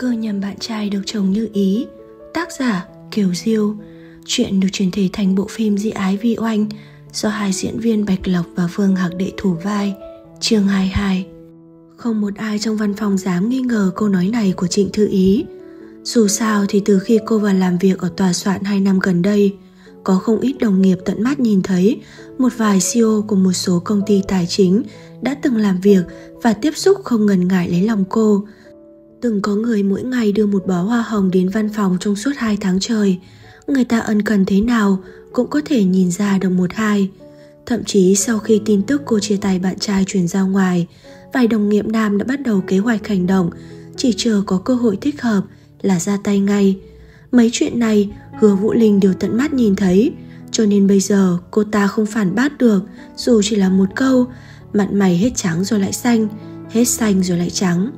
Cơ nhầm bạn trai được chồng như ý. Tác giả Kiều Diêu. Chuyện được chuyển thể thành bộ phim Dị ái vi oanh do hai diễn viên Bạch Lộc và Phương Hạc Đệ thủ vai. Chương 22. Không một ai trong văn phòng dám nghi ngờ câu nói này của Trịnh Thư Ý. Dù sao thì từ khi cô vào làm việc ở tòa soạn 2 năm gần đây, có không ít đồng nghiệp tận mắt nhìn thấy một vài CEO của một số công ty tài chính đã từng làm việc và tiếp xúc không ngần ngại lấy lòng cô. Từng có người mỗi ngày đưa một bó hoa hồng đến văn phòng trong suốt 2 tháng trời. Người ta ân cần thế nào cũng có thể nhìn ra được một hai. Thậm chí sau khi tin tức cô chia tay bạn trai truyền ra ngoài, vài đồng nghiệp nam đã bắt đầu kế hoạch hành động, chỉ chờ có cơ hội thích hợp là ra tay ngay. Mấy chuyện này Hứa Vũ Linh đều tận mắt nhìn thấy, cho nên bây giờ cô ta không phản bác được, dù chỉ là một câu, mặt mày hết trắng rồi lại xanh, hết xanh rồi lại trắng.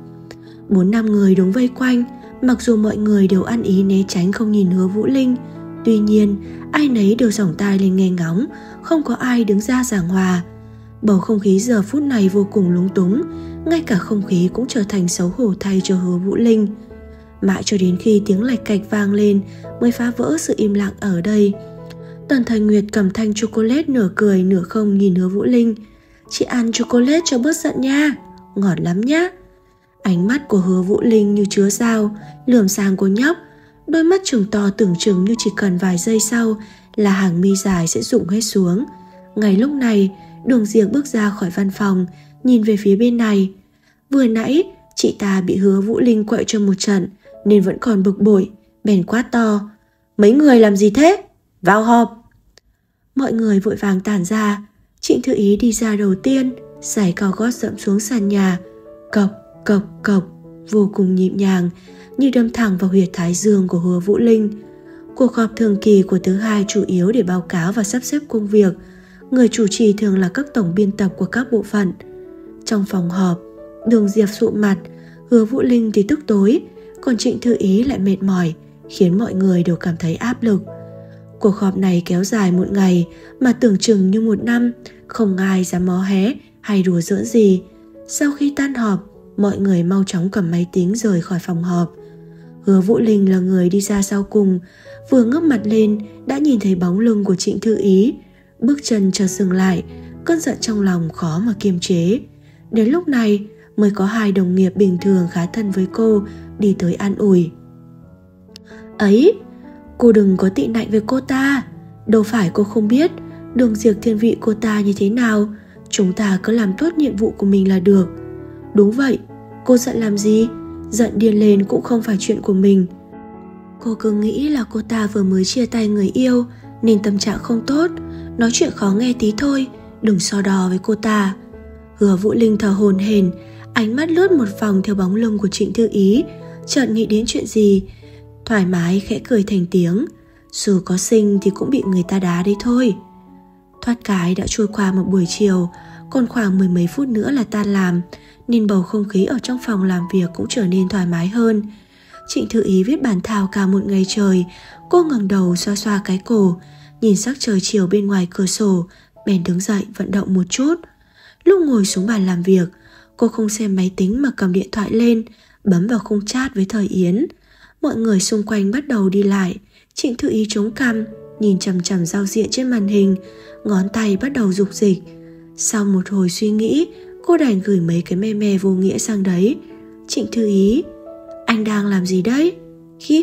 4-5 người đứng vây quanh, mặc dù mọi người đều ăn ý né tránh không nhìn Hứa Vũ Linh, tuy nhiên ai nấy đều giỏng tai lên nghe ngóng, không có ai đứng ra giảng hòa. Bầu không khí giờ phút này vô cùng lúng túng, ngay cả không khí cũng trở thành xấu hổ thay cho Hứa Vũ Linh. Mãi cho đến khi tiếng lạch cạch vang lên mới phá vỡ sự im lặng ở đây. Tần Thời Nguyệt cầm thanh chocolate nửa cười nửa không nhìn Hứa Vũ Linh. "Chị ăn chocolate cho bớt giận nha, ngọt lắm nhá." Ánh mắt của Hứa Vũ Linh như chứa dao, lườm sang cô nhóc. Đôi mắt trừng to tưởng chừng như chỉ cần vài giây sau là hàng mi dài sẽ rụng hết xuống. Ngay lúc này, Đường Diệc bước ra khỏi văn phòng, nhìn về phía bên này. Vừa nãy, chị ta bị Hứa Vũ Linh quậy cho một trận nên vẫn còn bực bội, bèn quát to: "Mấy người làm gì thế? Vào họp!" Mọi người vội vàng tản ra. Trịnh Thư Ý đi ra đầu tiên, giày cao gót dẫm xuống sàn nhà, cộc cộc cộc, vô cùng nhịp nhàng, như đâm thẳng vào huyệt thái dương của Hứa Vũ Linh. Cuộc họp thường kỳ của thứ hai chủ yếu để báo cáo và sắp xếp công việc. Người chủ trì thường là các tổng biên tập của các bộ phận. Trong phòng họp, Đường Diệp sụ mặt, Hứa Vũ Linh thì tức tối, còn Trịnh Thư Ý lại mệt mỏi, khiến mọi người đều cảm thấy áp lực. Cuộc họp này kéo dài một ngày mà tưởng chừng như một năm, không ai dám mó hé hay đùa giỡn gì. Sau khi tan họp, mọi người mau chóng cầm máy tính rời khỏi phòng họp. Hứa Vũ Linh là người đi ra sau cùng, vừa ngước mặt lên đã nhìn thấy bóng lưng của Trịnh Thư Ý. Bước chân chợt dừng lại, cơn giận trong lòng khó mà kiềm chế. Đến lúc này mới có hai đồng nghiệp bình thường khá thân với cô đi tới an ủi. "Ấy, cô đừng có tị nạnh với cô ta. Đâu phải cô không biết Đường Diệc thiên vị cô ta như thế nào. Chúng ta cứ làm tốt nhiệm vụ của mình là được." "Đúng vậy, cô giận làm gì? Giận điên lên cũng không phải chuyện của mình. Cô cứ nghĩ là cô ta vừa mới chia tay người yêu nên tâm trạng không tốt, nói chuyện khó nghe tí thôi, đừng so đo với cô ta." Hứa Vũ Linh thở hổn hển, ánh mắt lướt một vòng theo bóng lưng của Trịnh Thư Ý, chợt nghĩ đến chuyện gì, thoải mái khẽ cười thành tiếng. Dù có sinh thì cũng bị người ta đá đấy thôi. Thoát cái đã trôi qua một buổi chiều, còn khoảng 10 mấy phút nữa là tan làm, nên bầu không khí ở trong phòng làm việc cũng trở nên thoải mái hơn. Trịnh Thư Ý viết bản thảo cả một ngày trời. Cô ngẩng đầu xoa xoa cái cổ, nhìn sắc trời chiều bên ngoài cửa sổ, bèn đứng dậy vận động một chút. Lúc ngồi xuống bàn làm việc, cô không xem máy tính mà cầm điện thoại lên, bấm vào khung chat với Thời Yến. Mọi người xung quanh bắt đầu đi lại. Trịnh Thư Ý chống cằm, nhìn chằm chằm giao diện trên màn hình, ngón tay bắt đầu rục rịch. Sau một hồi suy nghĩ, cô đành gửi mấy cái meme vô nghĩa sang đấy. "Trịnh Thư Ý, anh đang làm gì đấy? Khiếp.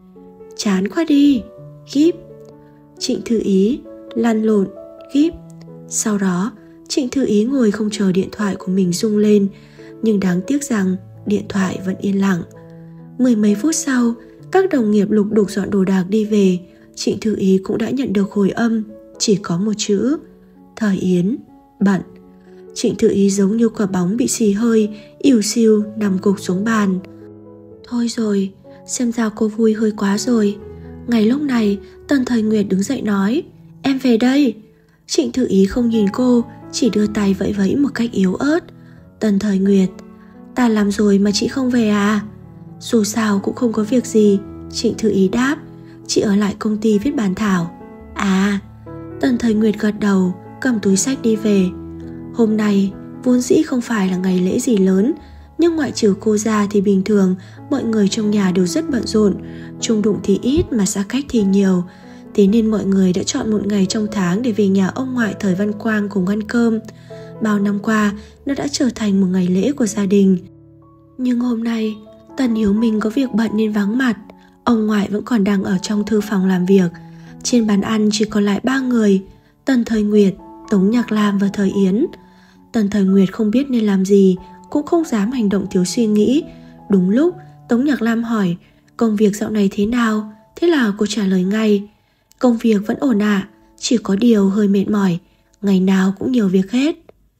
Chán quá đi. Khiếp." Trịnh Thư Ý, lăn lộn, khiếp. Sau đó, Trịnh Thư Ý ngồi không chờ điện thoại của mình rung lên, nhưng đáng tiếc rằng điện thoại vẫn yên lặng. 10 mấy phút sau, các đồng nghiệp lục đục dọn đồ đạc đi về. Trịnh Thư Ý cũng đã nhận được hồi âm, chỉ có một chữ: Thời Yến, bận. Trịnh Thư Ý giống như quả bóng bị xì hơi, ỉu xìu nằm gục xuống bàn. Thôi rồi, xem ra cô vui hơi quá rồi. Ngay lúc này, Tần Thời Nguyệt đứng dậy nói: "Em về đây." Trịnh Thư Ý không nhìn cô, chỉ đưa tay vẫy vẫy một cách yếu ớt. "Tần Thời Nguyệt, ta làm rồi mà chị không về à?" "Dù sao cũng không có việc gì," Trịnh Thư Ý đáp. "Chị ở lại công ty viết bản thảo." "À." Tần Thời Nguyệt gật đầu, cầm túi xách đi về. Hôm nay vốn dĩ không phải là ngày lễ gì lớn, Nhưng ngoại trừ cô ra thì bình thường mọi người trong nhà đều rất bận rộn, chung đụng thì ít mà xa cách thì nhiều. Thế nên mọi người đã chọn một ngày trong tháng để về nhà ông ngoại Thời Văn Quang cùng ăn cơm. Bao năm qua, nó đã trở thành một ngày lễ của gia đình. Nhưng hôm nay, Tần Hiếu Minh có việc bận nên vắng mặt. Ông ngoại vẫn còn đang ở trong thư phòng làm việc. Trên bàn ăn chỉ còn lại 3 người: Tần Thời Nguyệt, Tống Nhạc Lam và Thời Yến. Tần Thời Nguyệt không biết nên làm gì, cũng không dám hành động thiếu suy nghĩ. Đúng lúc, Tống Nhạc Lam hỏi: công việc dạo này thế nào? Thế là cô trả lời ngay: công việc vẫn ổn ạ, chỉ có điều hơi mệt mỏi, ngày nào cũng nhiều việc hết.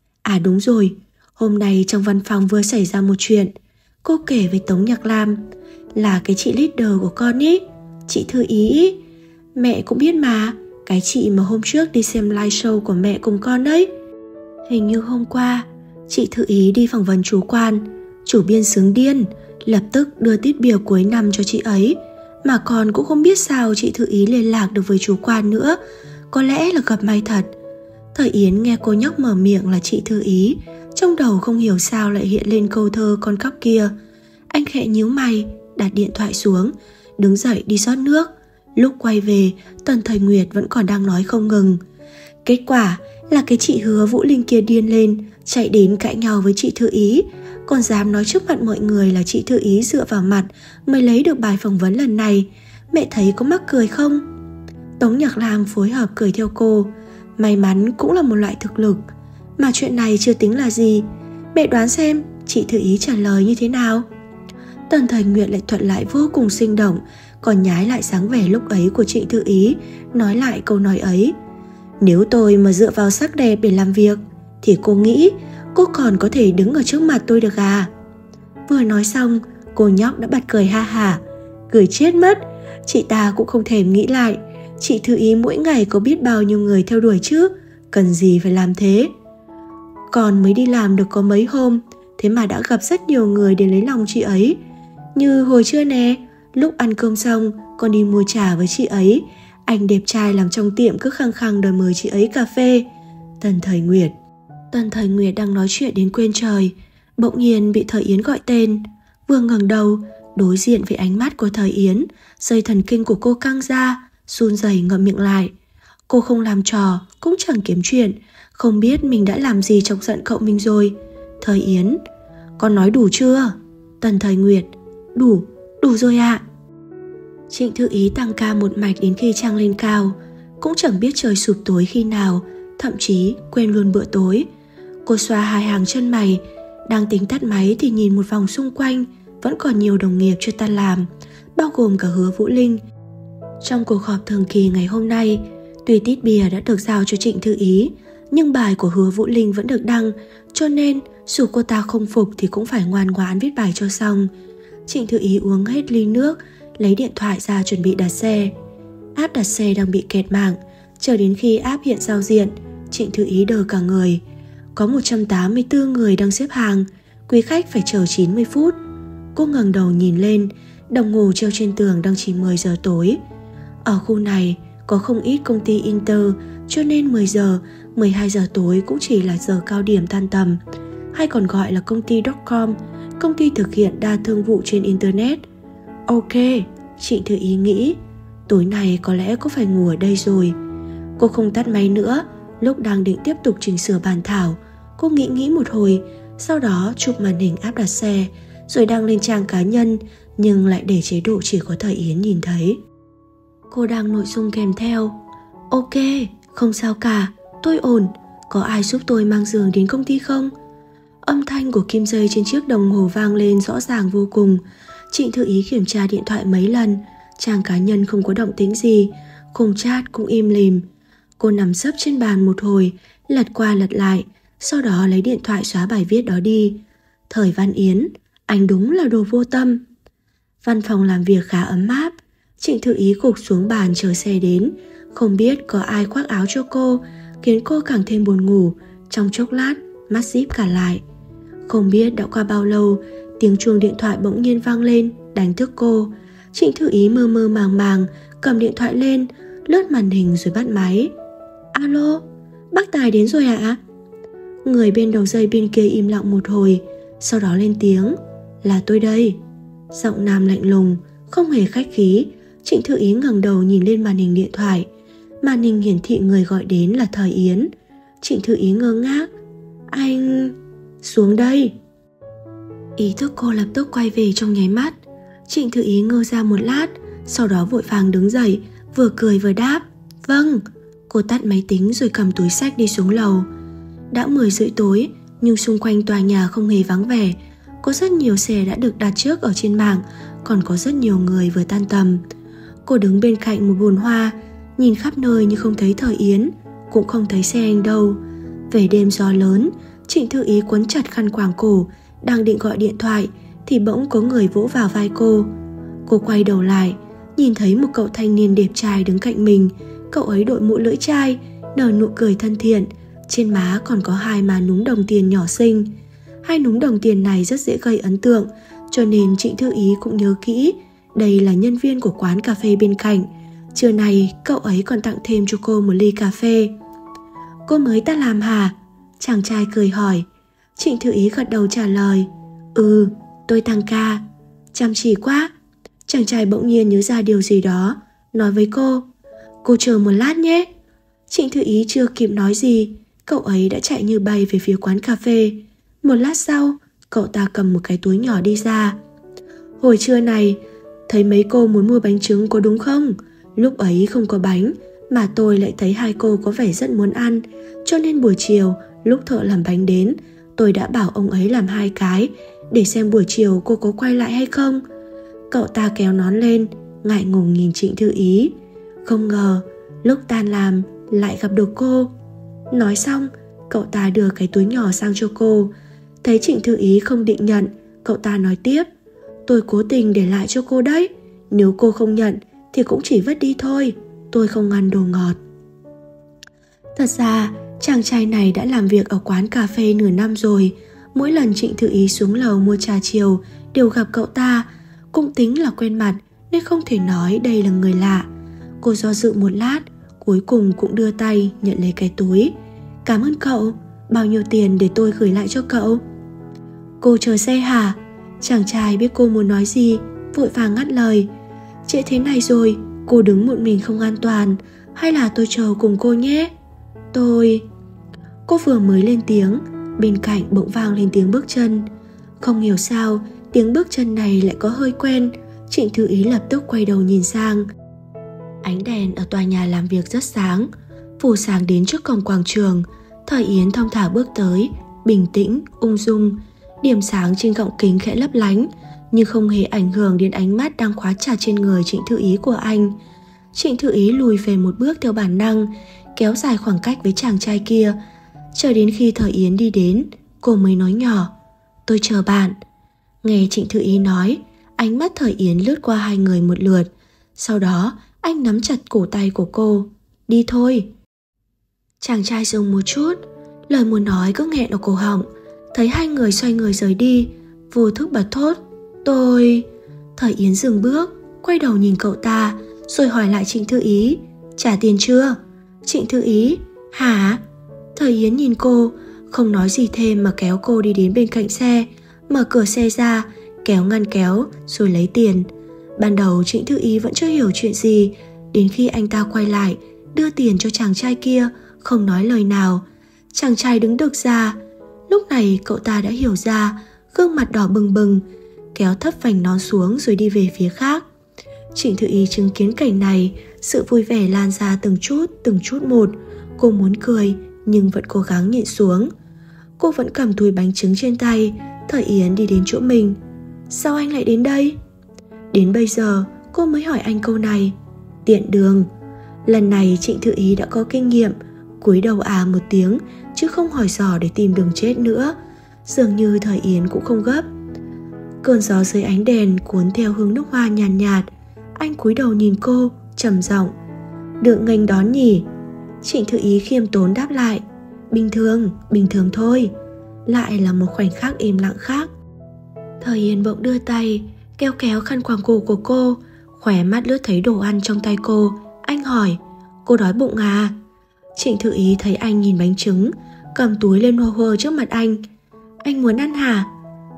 À đúng rồi, hôm nay trong văn phòng vừa xảy ra một chuyện. Cô kể với Tống Nhạc Lam: là cái chị leader của con ý, chị Thư Ý ý. Mẹ cũng biết mà, cái chị mà hôm trước đi xem live show của mẹ cùng con ấy. Hình như hôm qua chị Thư Ý đi phỏng vấn chủ quan, chủ biên sướng điên, lập tức đưa tiết biểu cuối năm cho chị ấy. Mà con cũng không biết sao chị Thư Ý liên lạc được với chủ quan nữa, có lẽ là gặp may thật. Thời Yến nghe cô nhóc mở miệng là chị Thư Ý, trong đầu không hiểu sao lại hiện lên câu thơ con cóc kia. Anh khẽ nhíu mày, đặt điện thoại xuống, đứng dậy đi rót nước. Lúc quay về, Tần Thời Nguyệt vẫn còn đang nói không ngừng. Kết quả là cái chị Hứa Vũ Linh kia điên lên, chạy đến cãi nhau với chị Thư Ý, còn dám nói trước mặt mọi người là chị Thư Ý dựa vào mặt mới lấy được bài phỏng vấn lần này. Mẹ thấy có mắc cười không? Tống Nhạc Lam phối hợp cười theo cô. May mắn cũng là một loại thực lực. Mà chuyện này chưa tính là gì, mẹ đoán xem chị Thư Ý trả lời như thế nào? Tần Thời Nguyệt lại thuận lại vô cùng sinh động, còn nhái lại dáng vẻ lúc ấy của chị Thư Ý, nói lại câu nói ấy: nếu tôi mà dựa vào sắc đẹp để làm việc thì cô nghĩ cô còn có thể đứng ở trước mặt tôi được à? Vừa nói xong, cô nhóc đã bật cười ha hả, cười chết mất. Chị ta cũng không thèm nghĩ lại, chị Thư Ý mỗi ngày có biết bao nhiêu người theo đuổi chứ, cần gì phải làm thế. Còn mới đi làm được có mấy hôm, thế mà đã gặp rất nhiều người để lấy lòng chị ấy. Như hồi trưa nè, lúc ăn cơm xong, con đi mua trà với chị ấy, anh đẹp trai làm trong tiệm cứ khăng khăng đòi mời chị ấy cà phê. Tần Thời Nguyệt đang nói chuyện đến quên trời, bỗng nhiên bị Thời Yến gọi tên. Vừa ngẩng đầu, đối diện với ánh mắt của Thời Yến, dây thần kinh của cô căng ra, run rẩy ngậm miệng lại. Cô không làm trò, cũng chẳng kiếm chuyện, không biết mình đã làm gì chọc giận cậu mình rồi. Thời Yến: con nói đủ chưa? Tần Thời Nguyệt: đủ rồi ạ. Trịnh Thư Ý tăng ca một mạch đến khi trăng lên cao, cũng chẳng biết trời sụp tối khi nào, thậm chí quên luôn bữa tối. Cô xoa hai hàng chân mày, đang tính tắt máy thì nhìn một vòng xung quanh, vẫn còn nhiều đồng nghiệp chưa tan làm, bao gồm cả Hứa Vũ Linh. Trong cuộc họp thường kỳ ngày hôm nay, tuy tít bìa đã được giao cho Trịnh Thư Ý, nhưng bài của Hứa Vũ Linh vẫn được đăng, cho nên dù cô ta không phục thì cũng phải ngoan ngoãn viết bài cho xong. Trịnh Thư Ý uống hết ly nước, lấy điện thoại ra chuẩn bị đặt xe. App đặt xe đang bị kẹt mạng, chờ đến khi app hiện giao diện, Trịnh Thư Ý đờ cả người. Có 184 người đang xếp hàng, quý khách phải chờ 90 phút. Cô ngẩng đầu nhìn lên, đồng hồ treo trên tường đang chỉ 10 giờ tối. Ở khu này có không ít công ty Inter, cho nên 10 giờ, 12 giờ tối cũng chỉ là giờ cao điểm tan tầm, hay còn gọi là công ty .com, công ty thực hiện đa thương vụ trên Internet. Ok, Trịnh Thư Ý nghĩ, tối nay có lẽ cô phải ngủ ở đây rồi. Cô không tắt máy nữa, lúc đang định tiếp tục chỉnh sửa bản thảo, cô nghĩ một hồi, sau đó chụp màn hình app đặt xe, rồi đăng lên trang cá nhân, nhưng lại để chế độ chỉ có Thời Yến nhìn thấy. Cô đăng nội dung kèm theo: ok, không sao cả, tôi ổn, có ai giúp tôi mang giường đến công ty không? Âm thanh của kim dây trên chiếc đồng hồ vang lên rõ ràng vô cùng. Trịnh Thư Ý kiểm tra điện thoại mấy lần, trang cá nhân không có động tĩnh gì, khung chat cũng im lìm. Cô nằm sấp trên bàn một hồi, lật qua lật lại, sau đó lấy điện thoại xóa bài viết đó đi. Thời Văn Yến, anh đúng là đồ vô tâm. Văn phòng làm việc khá ấm áp. Trịnh Thư Ý gục xuống bàn chờ xe đến, không biết có ai khoác áo cho cô, khiến cô càng thêm buồn ngủ. Trong chốc lát, mắt díp cả lại. Không biết đã qua bao lâu, tiếng chuông điện thoại bỗng nhiên vang lên, đánh thức cô. Trịnh Thư Ý mơ mơ màng màng cầm điện thoại lên, lướt màn hình rồi bắt máy. Alo, bác Tài đến rồi ạ? Người bên đầu dây bên kia im lặng một hồi, sau đó lên tiếng, là tôi đây. Giọng nam lạnh lùng, không hề khách khí. Trịnh Thư Ý ngẩng đầu nhìn lên màn hình điện thoại. Màn hình hiển thị người gọi đến là Thời Yến. Trịnh Thư Ý ngơ ngác. Anh... xuống đây. Ý thức cô lập tức quay về trong nháy mắt. Trịnh Thư Ý ngơ ra một lát, sau đó vội vàng đứng dậy, vừa cười vừa đáp, vâng. Cô tắt máy tính rồi cầm túi xách đi xuống lầu. Đã 10 rưỡi tối, nhưng xung quanh tòa nhà không hề vắng vẻ. Có rất nhiều xe đã được đặt trước ở trên mạng, còn có rất nhiều người vừa tan tầm. Cô đứng bên cạnh một bồn hoa, nhìn khắp nơi nhưng không thấy Thời Yến, cũng không thấy xe anh đâu. Về đêm gió lớn, Trịnh Thư Ý quấn chặt khăn quàng cổ, đang định gọi điện thoại thì bỗng có người vỗ vào vai cô. Cô quay đầu lại, nhìn thấy một cậu thanh niên đẹp trai đứng cạnh mình. Cậu ấy đội mũ lưỡi chai, nở nụ cười thân thiện, trên má còn có 2 má núm đồng tiền nhỏ xinh. 2 núm đồng tiền này rất dễ gây ấn tượng, cho nên Trịnh Thư Ý cũng nhớ kỹ. Đây là nhân viên của quán cà phê bên cạnh. Trưa này cậu ấy còn tặng thêm cho cô một ly cà phê. Cô mới ta làm hả? Chàng trai cười hỏi. Trịnh Thư Ý gật đầu trả lời. Ừ, tôi tăng ca. Chăm chỉ quá. Chàng trai bỗng nhiên nhớ ra điều gì đó, nói với cô. Cô chờ một lát nhé. Trịnh Thư Ý chưa kịp nói gì, cậu ấy đã chạy như bay về phía quán cà phê. Một lát sau, cậu ta cầm một cái túi nhỏ đi ra. Hồi trưa này, thấy mấy cô muốn mua bánh trứng có đúng không? Lúc ấy không có bánh, mà tôi lại thấy 2 cô có vẻ rất muốn ăn. Cho nên buổi chiều, lúc thợ làm bánh đến, tôi đã bảo ông ấy làm 2 cái, để xem buổi chiều cô có quay lại hay không. Cậu ta kéo nón lên, ngại ngùng nhìn Trịnh Thư Ý. Không ngờ, lúc tan làm lại gặp được cô. Nói xong, cậu ta đưa cái túi nhỏ sang cho cô. Thấy Trịnh Thư Ý không định nhận, cậu ta nói tiếp. Tôi cố tình để lại cho cô đấy. Nếu cô không nhận thì cũng chỉ vứt đi thôi. Tôi không ăn đồ ngọt. Thật ra, chàng trai này đã làm việc ở quán cà phê nửa năm rồi. Mỗi lần Trịnh Thư Ý xuống lầu mua trà chiều đều gặp cậu ta. Cũng tính là quen mặt nên không thể nói đây là người lạ. Cô do dự một lát, cuối cùng cũng đưa tay nhận lấy cái túi. Cảm ơn cậu. Bao nhiêu tiền để tôi gửi lại cho cậu? Cô chờ xe hả? Chàng trai biết cô muốn nói gì, vội vàng ngắt lời. Trễ thế này rồi, cô đứng một mình không an toàn. Hay là tôi chờ cùng cô nhé? Cô vừa mới lên tiếng, bên cạnh bỗng vang lên tiếng bước chân. Không hiểu sao, tiếng bước chân này lại có hơi quen. Trịnh Thư Ý lập tức quay đầu nhìn sang. Ánh đèn ở tòa nhà làm việc rất sáng, phủ sáng đến trước cổng quảng trường. Thời Yến thong thả bước tới, bình tĩnh, ung dung. Điểm sáng trên gọng kính khẽ lấp lánh, nhưng không hề ảnh hưởng đến ánh mắt đang khóa chặt trên người Trịnh Thư Ý của anh. Trịnh Thư Ý lùi về một bước theo bản năng, kéo dài khoảng cách với chàng trai kia. Chờ đến khi Thời Yến đi đến, cô mới nói nhỏ. Tôi chờ bạn. Nghe Trịnh Thư Ý nói, ánh mắt Thời Yến lướt qua 2 người một lượt. Sau đó, anh nắm chặt cổ tay của cô. Đi thôi. Chàng trai dừng một chút, lời muốn nói cứ nghẹn ở cổ họng. Thấy 2 người xoay người rời đi, vô thức bật thốt. Tôi... Thời Yến dừng bước, quay đầu nhìn cậu ta, rồi hỏi lại Trịnh Thư Ý. Trả tiền chưa? Trịnh Thư Ý. Hả? Thời Yến nhìn cô, không nói gì thêm mà kéo cô đi đến bên cạnh xe, mở cửa xe ra, kéo ngăn kéo rồi lấy tiền. Ban đầu Trịnh Thư Ý vẫn chưa hiểu chuyện gì, đến khi anh ta quay lại, đưa tiền cho chàng trai kia, không nói lời nào. Chàng trai đứng đực ra. Lúc này cậu ta đã hiểu ra, gương mặt đỏ bừng bừng, kéo thấp vành nón xuống rồi đi về phía khác. Trịnh Thư Ý chứng kiến cảnh này, sự vui vẻ lan ra từng chút một. Cô muốn cười nhưng vẫn cố gắng nhịn xuống. Cô vẫn cầm túi bánh trứng trên tay. Thời Yến đi đến chỗ mình. Sao anh lại đến đây? Đến bây giờ cô mới hỏi anh câu này. Tiện đường. Lần này Trịnh Thư Ý đã có kinh nghiệm, cúi đầu một tiếng chứ không hỏi dò để tìm đường chết nữa. Dường như Thời Yến cũng không gấp. Cơn gió dưới ánh đèn cuốn theo hương nước hoa nhàn nhạt. Anh cúi đầu nhìn cô, trầm giọng. Được nghênh đón nhỉ? Trịnh Thư Ý khiêm tốn đáp lại. Bình thường thôi. Lại là một khoảnh khắc im lặng khác. Thời Yến bỗng đưa tay kéo khăn quàng cổ của cô, khóe mắt lướt thấy đồ ăn trong tay cô. Anh hỏi. Cô đói bụng à? Trịnh Thư Ý thấy anh nhìn bánh trứng, cầm túi lên hô hô trước mặt anh. Anh muốn ăn hả?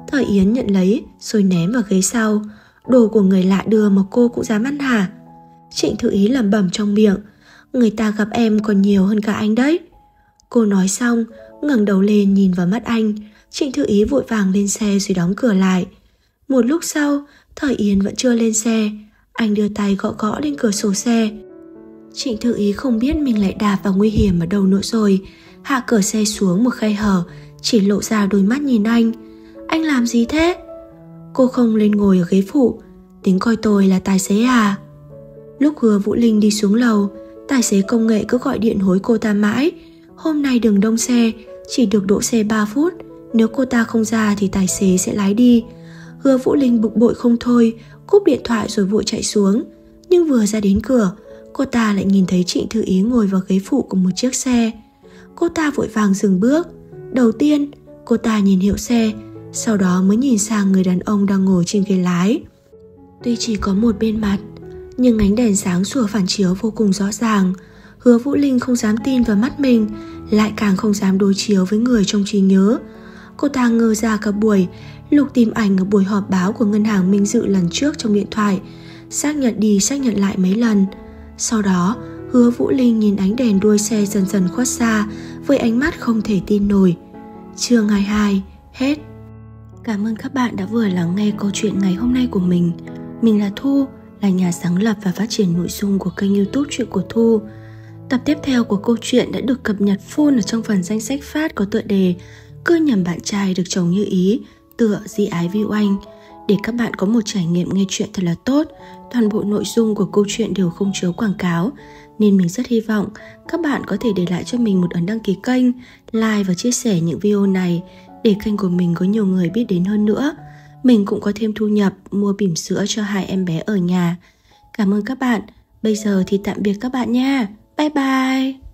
Thời Yến nhận lấy rồi ném vào ghế sau. Đồ của người lạ đưa mà cô cũng dám ăn hả? Trịnh Thư Ý lẩm bẩm trong miệng. Người ta gặp em còn nhiều hơn cả anh đấy. Cô nói xong, ngẩng đầu lên nhìn vào mắt anh. Trịnh Thư Ý vội vàng lên xe rồi đóng cửa lại. Một lúc sau, Thời Yến vẫn chưa lên xe. Anh đưa tay gõ gõ lên cửa sổ xe. Trịnh Thư Ý không biết mình lại đạp vào nguy hiểm ở đâu nữa rồi. Hạ cửa xe xuống một khe hở, chỉ lộ ra đôi mắt nhìn anh. Anh làm gì thế? Cô không lên ngồi ở ghế phụ. Tính coi tôi là tài xế à? Lúc Hứa Vũ Linh đi xuống lầu, tài xế công nghệ cứ gọi điện hối cô ta mãi. Hôm nay đường đông xe, chỉ được đỗ xe 3 phút. Nếu cô ta không ra thì tài xế sẽ lái đi. Hứa Vũ Linh bực bội không thôi, cúp điện thoại rồi vội chạy xuống. Nhưng vừa ra đến cửa, cô ta lại nhìn thấy Trịnh Thư Ý ngồi vào ghế phụ của một chiếc xe. Cô ta vội vàng dừng bước. Đầu tiên, cô ta nhìn hiệu xe, sau đó mới nhìn sang người đàn ông đang ngồi trên ghế lái. Tuy chỉ có một bên mặt, nhưng ánh đèn sáng sủa phản chiếu vô cùng rõ ràng. Hứa Vũ Linh không dám tin vào mắt mình, lại càng không dám đối chiếu với người trong trí nhớ. Cô ta ngơ ra cả buổi, lục tìm ảnh ở buổi họp báo của ngân hàng Minh Dự lần trước trong điện thoại, xác nhận đi xác nhận lại mấy lần. Sau đó, Hứa Vũ Linh nhìn ánh đèn đuôi xe dần dần khuất xa với ánh mắt không thể tin nổi. Chương 22 hết. Cảm ơn các bạn đã vừa lắng nghe câu chuyện ngày hôm nay của mình. Mình là Thu, là nhà sáng lập và phát triển nội dung của kênh YouTube Chuyện của Thu. Tập tiếp theo của câu chuyện đã được cập nhật full ở trong phần danh sách phát có tựa đề Cứ nhầm bạn trai được chồng như ý, tựa Di Ái Vi Oanh. Để các bạn có một trải nghiệm nghe chuyện thật là tốt. Toàn bộ nội dung của câu chuyện đều không chứa quảng cáo, nên mình rất hy vọng các bạn có thể để lại cho mình một ấn đăng ký kênh, like và chia sẻ những video này để kênh của mình có nhiều người biết đến hơn nữa. Mình cũng có thêm thu nhập mua bỉm sữa cho 2 em bé ở nhà. Cảm ơn các bạn. Bây giờ thì tạm biệt các bạn nha. Bye bye.